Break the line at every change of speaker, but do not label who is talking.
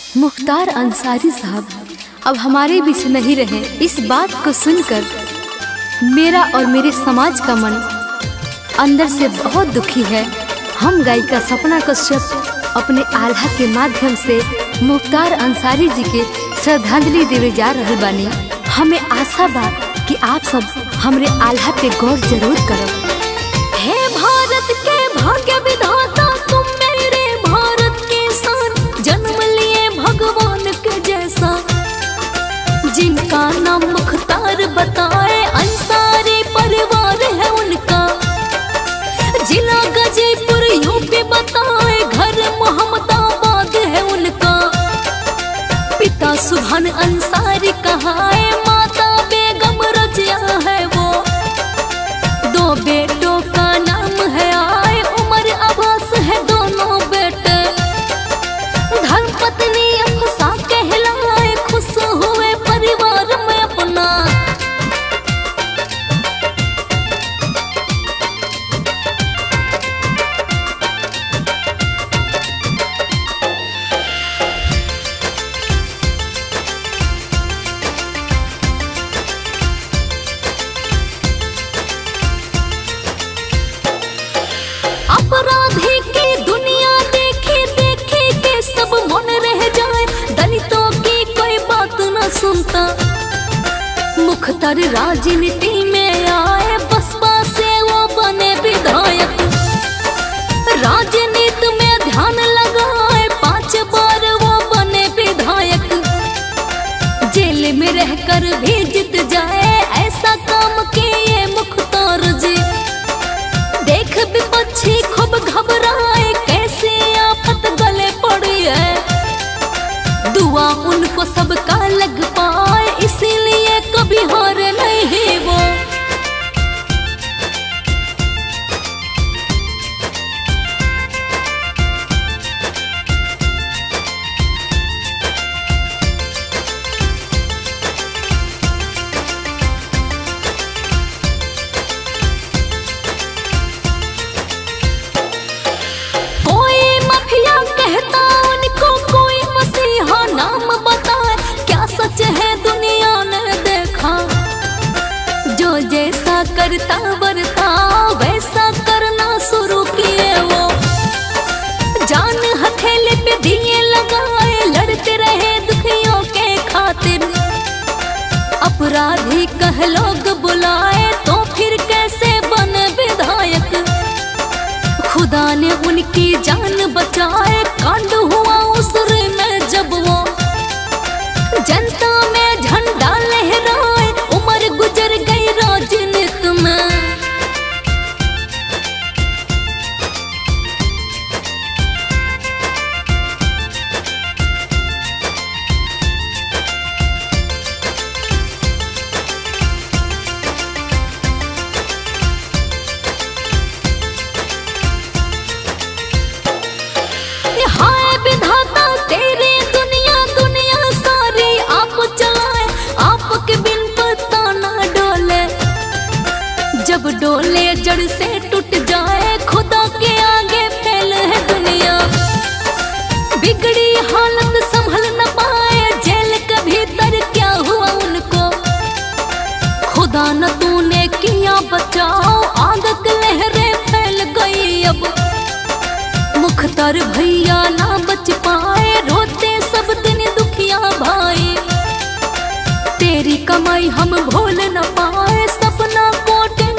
मुख्तार अंसारी साहब अब हमारे बीच नहीं रहे। इस बात को सुनकर मेरा और मेरे समाज का मन अंदर से बहुत दुखी है। हम गायिका सपना कश्यप अपने आल्हा के माध्यम से मुख्तार अंसारी जी के श्रद्धांजलि देवे जा रहे बानी। हमें आशा बा कि आप सब हमरे आल्हा पे गौर जरूर करब। हे भारत के भाग्य विधाता तुम मेरे भारत के सान, जन्म लिए भगवान के जैसा, जिनका नाम मुख्तार बताए अंसारी परिवार है उनका। जिला गाजीपुर यूपी बताए घर मोहम्मदाबाद है उनका। पिता सुभान अंसारी कहाए, माता बेगम रजिया है वो। दो बेटों का नाम है आए, उमर अब्बास है दोनों बेटे। धर्मपत्नी अफसा कहलाए, खुश हुए परिवार में अपना। अपराधी की दुनिया देखे देखे के सब मन रह जाए, दलितों की कोई बात न सुनता। मुख्तार राजनीति में आए, बसपा से वो बने विधायक। राजनीति में ध्यान लगाए, 5 बार वो बने विधायक। जेल में रहकर भी जीत जाए, ऐसा काम किए मुख्तार जी। देख विपक्षी खूब घबराए, कैसे आफत गले पड़ी है। दुआ उनको सबका लग पाए, इसीलिए कभी हार नहीं वो। जैसा करता बरता वैसा करना शुरू किए वो। जान हथेली पे दिए लगाए, लड़ते रहे दुखियों के खातिर। अपराधी कह लोग बुलाए, तो फिर कैसे बने विधायक। खुदा ने उनकी जान बचाए, कांड हुआ उस में जब वो। जनता में झंडा लहराए, उम्र गुजर गई राजनीति में। हाय विधाता तेरी दुनिया दुनिया सारी आप चलाए, आपके बिन पत्ता ना डोले। जब डोले जड़ से टूट जाए, खुदा के आगे फैल है दुनिया। बिगड़ी हालत संभल न पाए, जेल के भीतर क्या हुआ उनको। खुदा न तूने किया बचाओ, आग की लहरें फैल गई अब। मुख्तार भैया ना बच पाए, रोते सब दिन दुखिया भाई। तेरी कमाई हम भूल न पाए, सपना कोटे